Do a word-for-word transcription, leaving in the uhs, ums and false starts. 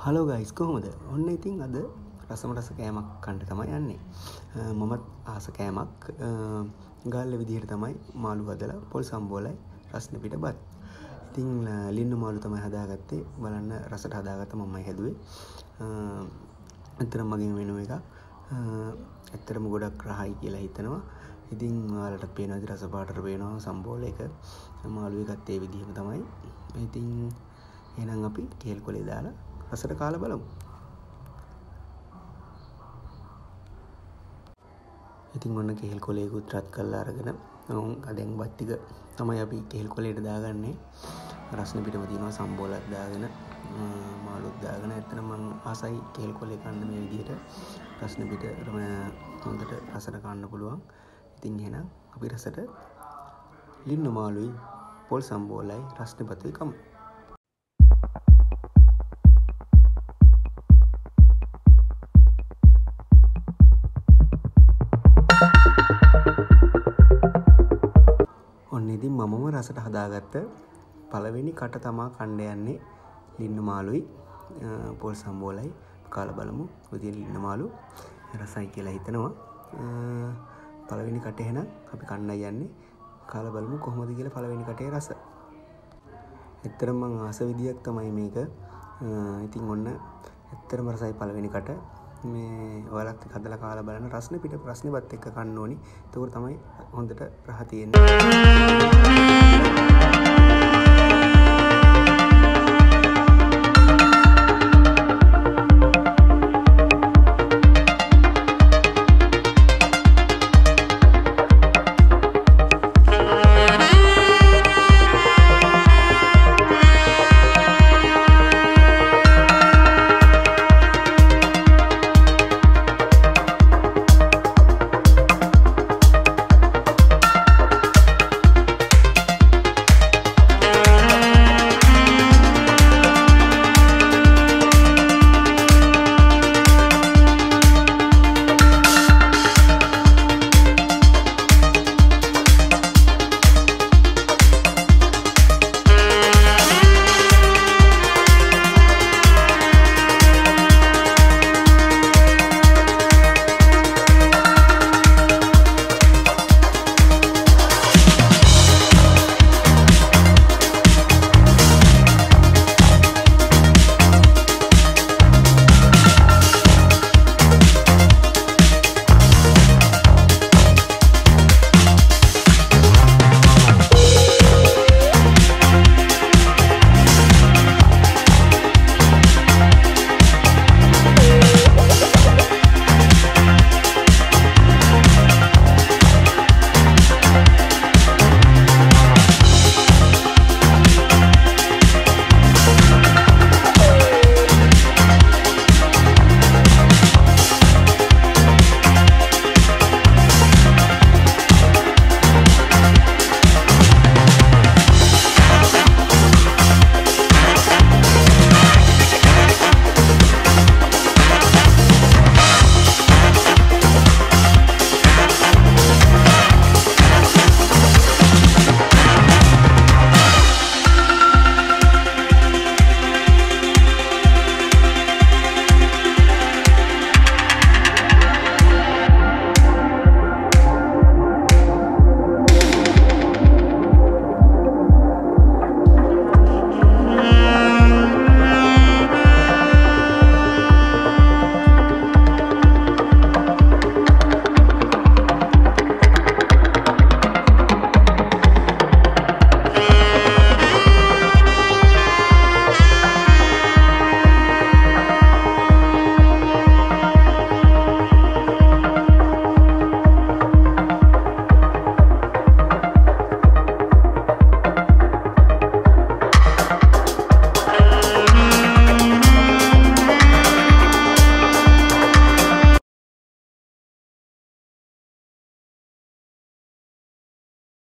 Hello guys කොහොමද? ඔන්න ඉතින් අද රසම රස කෑමක් කන්න තමයි යන්නේ. මමත් ආස කෑමක් ගාල්ල විදිහට තමයි මාළු හදලා පොල් සම්බෝලයි රස්නේ පිට බත්. ඉතින් ලින්නු මාළු තමයි හදාගත්තේ. බලන්න රසට හදාගත්ත මමයි හැදුවේ. ඇත්තටම මගෙන් වෙන එක. ඇත්තටම ගොඩක් රහයි කියලා හිතනවා. ඉතින් ඔයාලට පේනවා රස පාටට පේනවා සම්බෝල එක. මාළු එකත් ඒ විදිහම තමයි. ඉතින් එහෙනම් අපි කේල් කොලේ දාලා රසට කාලා බලමු. ඉතින් ඔන්න කේල් කොලේකුත් රත් කරලා අරගෙන දැන් බත් ටික තමයි අපි කේල් කොලේට දාගන්නේ. රස්නේ පිටම තියෙනවා සම්බෝලක් දාගෙන මාළුත් දාගෙන. ඇත්තටම මම ආසයි කේල් කොලේ කන්න මේ විදිහට. රස්නේ පිට හොඳට රසට කන්න පුළුවන්. ඉතින් එහෙනම් අපි රසට ලින්නු මාළුයි පොල් සම්බෝලයි රස්නේ පතුයි කමු. ඔන්න ඉතින් මමම රසට හදාගත්ත පළවෙනි කට තමා කණ්ඩ යන්නේ ලින්නු මාළුයි පොල් සම්බෝලයි. කාලා බලමු. ඔය ලින්නු මාළු රසයි කියලා හිතනවා. පළවෙනි කටේ එහෙනම් අපි කන්නයි යන්නේ. කාලා බලමු කොහොමද කියලා පළවෙනි කටේ රස. ඇත්තටම මම ආස විදියක් තමයි මේක. ඉතින් ඔන්න ඇත්තටම රසයි පළවෙනි කට. මේ ඔයාලත් හදලා කාලා බලන්න. රස්නේ පිට රස්නේ බත් එක්ක කන්න ඕනි. ඒක තමයි හොඳට රහ තියෙන්නේ.